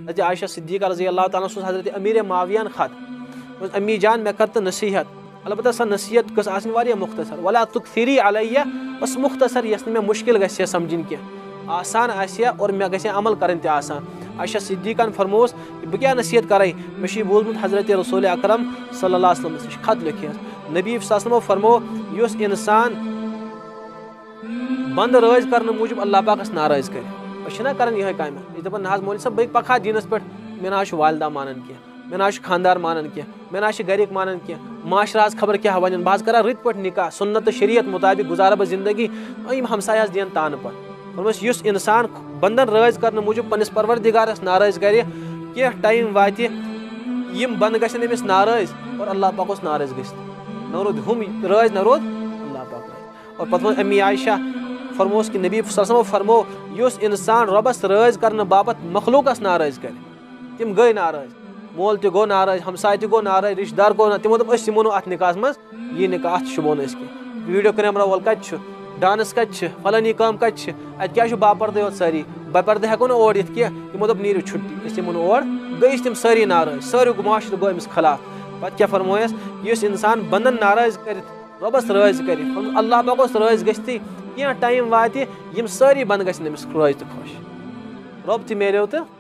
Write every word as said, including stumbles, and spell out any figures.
حضرت عائشہ صدیقہ رضی اللہ تعالیٰ عنہ حضرت امیر معاویہ خط امی جان میں کرت نصیحت البتہ سا نصیحت گژھ آسن واریاہ مختصر ولا تکثری علیہ بس مختصر یس میں مشکل گژھِ سمجھن کی آسان آسیہ اور میں گژھِ عمل کرن تہ آسان عائشہ صدیقہ فرموس بہ کیا نصیحت کرے مے چھ بوزمت حضرت رسول اکرم صلی اللہ علیہ وسلم نش خط لکھت نبی صلی اللہ علیہ وسلم فرمو یس انسان بند رٲض کرنے موجود اللہ پاکس ناراض کر کران یہ کام یہ دپان نہ مولوی صاحب بھائی پکا دینس پہ مے نا والدہ مانان کی مے نا خاندار مانان کی مے نا گرک مانان کی معاشرہ خبر کیا ون بہ کرا رت پہ نکاح سنت شریعت مطابق گزارا بہ زندگی ہمسایہ دین تان پہ فرمس اس انسان بندن رٲض کرنے موجود پنس پروردگارس ناراض کرے کی ٹائم واتہ یم بند گژھن امس ناراض اور اللہ پاک ناراض گژھِ نہ رود ہم رٲض نہ رود اللہ پاک اور پتہ امی عائشہ فرموس کہ نبی صلی اللہ علیہ وسلم فرمو یس انسان ربس رٲض کرنے باپت مخلوقس ناراض کر تم گئی ناراض مول تہ گو ناراض ہمسائے تہ گو ناراض رشتہ دار گو تمو دپ اس یمو ات نکاحس مز یہ نکاح ات شبو نہ کی ویڈیو کیمرہ وول کت ڈانس کت فلانی کام کت ات کیا باپردے یوت ساری بپردے ہیکو نا اور یت کی تمو دپ نیرو چھٹی اس یمو اور گئی تم ساری ناراض ساری معاشرہ گو امس خلاف پتہ کیا فرمویس یس انسان بندن ناراض کرت ربس رٲض کر اللہ پاکس رٲض گژھتھی کینٛہہ ٹایم واتہِ یم ساری بند گژھن أمس رٲض تہٕ خۄش رۄب تہِ میلیو تہٕ